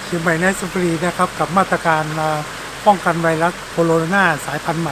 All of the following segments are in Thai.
เชียงใหม่ไนท์ซาฟารีนะครับกับมาตรการป้องกันไวรัสโคโรนาสายพันธุ์ใหม่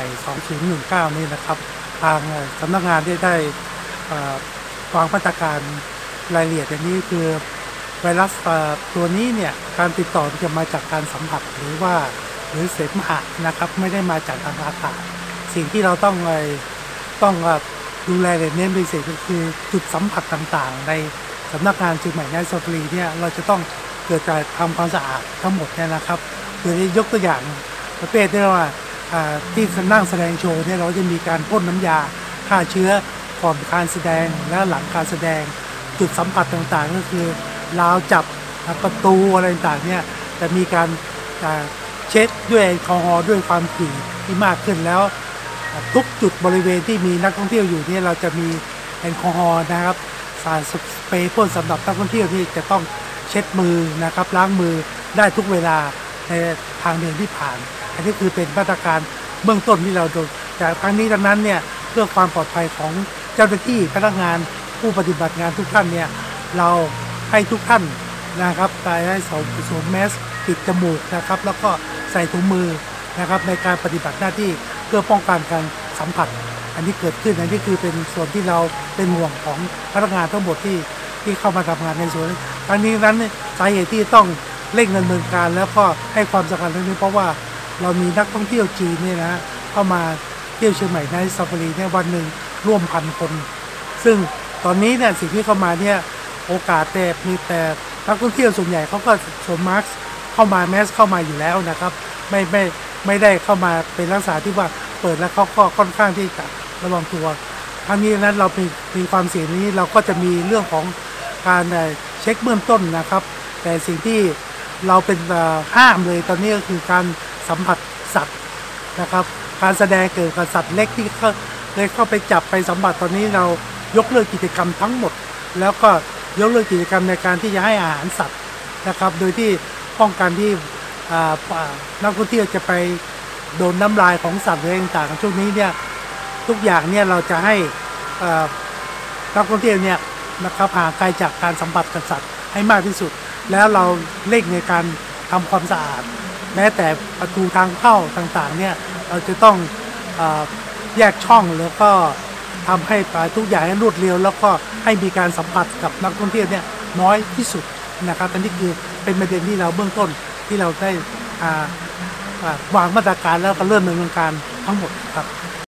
2019 นี่นะครับทางสำนักงานได้วางมาตรการรายละเอียดอย่างนี้คือไวรัสตัวนี้เนี่ยการติดต่อจะมาจากการสัมผัสหรือเสมหะนะครับไม่ได้มาจากทางอากาศสิ่งที่เราต้องดูแลเน้นเป็นพิเศษก็คือจุดสัมผัสต่างๆในสำนักงานเชียงใหม่ไนท์ซาฟารีเนี่ยเราจะต้องเกิดการทำความสะอาดทั้งหมดเนี่ยนะครับโดยยกตัวอย่างประเภทที่ว่าที่นั่งแสดงโชว์เนี่ยเราจะมีการพ่นน้ำยาฆ่าเชื้อก่อนการแสดงและหลังการแสดงจุดสัมผัสต่างๆก็คือราวจับประตูอะไรต่างๆเนี่ยจะมีการเช็ดด้วยแอลกอฮอล์ด้วยความถี่ที่มากขึ้นแล้วทุกจุดบริเวณที่มีนักท่องเที่ยวอยู่เนี่ยเราจะมีแอลกอฮอล์นะครับสารสเปรย์พ่นสำหรับนักท่องเที่ยวที่จะต้องเช็ดมือนะครับล้างมือได้ทุกเวลาในทางเดินที่ผ่านอันนี้คือเป็นมาตรการเบื้องต้นที่เราโดนจากครั้งนี้ดังนั้นเนี่ยเพื่อความปลอดภัยของเจ้าหน้าที่พนักงานผู้ปฏิบัติงานทุกท่านเนี่ยเราให้ทุกท่านนะครับได้สวมแมสปิดจมูกนะครับแล้วก็ใส่ถุงมือนะครับในการปฏิบัติหน้าที่เพื่อป้องกันการสัมผัสอันนี้เกิดขึ้นอันนี้คือเป็นส่วนที่เราเป็นห่วงของพนักงานทั้งหมดที่เข้ามาทำงานในส่วนครั้งนี้นั้นสาเหตุที่ต้องเร่งดำเนินการแล้วก็ให้ความสำคัญเรื่องนี้เพราะว่าเรามีนักท่องเที่ยวจีนเนี่ยนะเข้ามาเที่ยวเชียงใหม่ไนท์ซาฟารีเนี่ยวันหนึ่งร่วม1,000 คนซึ่งตอนนี้เนี่ยสิ่งที่เข้ามาเนี่ยโอกาสแต่มีแต่นักท่องเที่ยวส่วนใหญ่เขาก็สวมมาสก์เข้ามาแมสเข้ามาอยู่แล้วนะครับไม่ได้เข้ามาเป็นลักษณะที่ว่าเปิดแล้วเขาก็ค่อนข้างที่จะระวังตัวครั้งนี้นั้นเรามีความเสี่ยงนี้เราก็จะมีเรื่องของการเช็คเบื้องต้นนะครับแต่สิ่งที่เราเป็นห้ามเลยตอนนี้ก็คือการสัมผัสสัตว์นะครับการแสดงเกี่ยวกับสัตว์เล็กที่เข้าไปจับไปสัมผัสตอนนี้เรายกเลิกกิจกรรมทั้งหมดแล้วก็ยกเลิกกิจกรรมในการที่จะให้อาหารสัตว์นะครับโดยที่ป้องกันที่นักท่องเที่ยวจะไปโดนน้ำลายของสัตว์อะไรต่างๆช่วงนี้เนี่ยทุกอย่างเนี่ยเราจะให้นักท่องเที่ยวเนี่ยนะครับห่างไกลจากการสัมผัสกับสัตว์ให้มากที่สุดแล้วเราเร่งในการทำความสะอาดแม้แต่ประตูทางเข้าต่างๆเนี่ยเราจะต้องแยกช่องแล้วก็ทำให้ทุกอย่างรวดเร็วแล้วก็ให้มีการสัมผัสกับนักท่องเที่ยวเนี่ยน้อยที่สุดนะครับอันนี้คือเป็นประเด็นที่เราเบื้องต้นที่เราได้วางมาตรการแล้วก็เริ่มดำเนินการทั้งหมดครับ